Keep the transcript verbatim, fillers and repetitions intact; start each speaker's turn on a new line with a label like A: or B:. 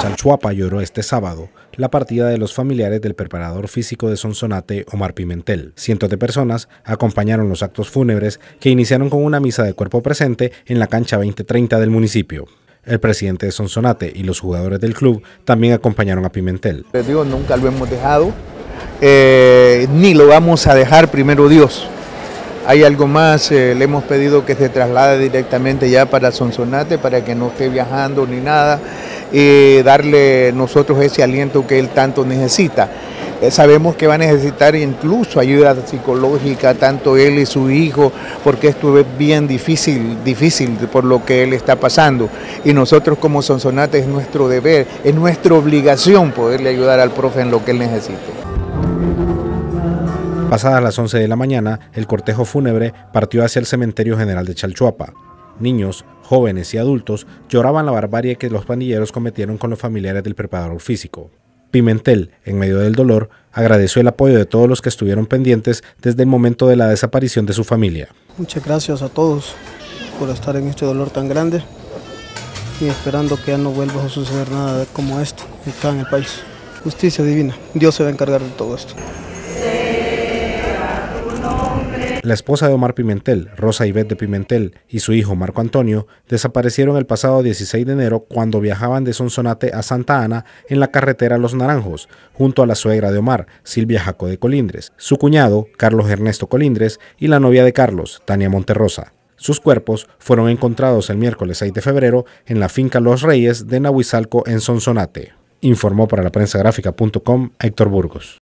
A: Chalchuapa lloró este sábado la partida de los familiares del preparador físico de Sonsonate, Omar Pimentel. Cientos de personas acompañaron los actos fúnebres que iniciaron con una misa de cuerpo presente en la cancha veinte treinta del municipio. El presidente de Sonsonate y los jugadores del club también acompañaron a Pimentel.
B: Les digo, nunca lo hemos dejado, eh, ni lo vamos a dejar, primero Dios. Hay algo más, eh, le hemos pedido que se traslade directamente ya para Sonsonate para que no esté viajando ni nada, y darle nosotros ese aliento que él tanto necesita. Eh, sabemos que va a necesitar incluso ayuda psicológica, tanto él y su hijo, porque esto es bien difícil, difícil por lo que él está pasando. Y nosotros como Sonsonate es nuestro deber, es nuestra obligación poderle ayudar al profe en lo que él necesite.
A: Pasadas las once de la mañana, el cortejo fúnebre partió hacia el cementerio general de Chalchuapa. Niños, jóvenes y adultos lloraban la barbarie que los pandilleros cometieron con los familiares del preparador físico. Pimentel, en medio del dolor, agradeció el apoyo de todos los que estuvieron pendientes desde el momento de la desaparición de su familia.
C: Muchas gracias a todos por estar en este dolor tan grande y esperando que ya no vuelva a suceder nada como esto acá en el país. Justicia divina, Dios se va a encargar de todo esto.
A: La esposa de Omar Pimentel, Rosa Ivette de Pimentel, y su hijo Marco Antonio desaparecieron el pasado dieciséis de enero cuando viajaban de Sonsonate a Santa Ana en la carretera Los Naranjos, junto a la suegra de Omar, Silvia Jaco de Colindres, su cuñado, Carlos Ernesto Colindres, y la novia de Carlos, Tania Monterrosa. Sus cuerpos fueron encontrados el miércoles seis de febrero en la finca Los Reyes de Nahuizalco en Sonsonate. Informó para la prensa gráfica punto com Héctor Burgos.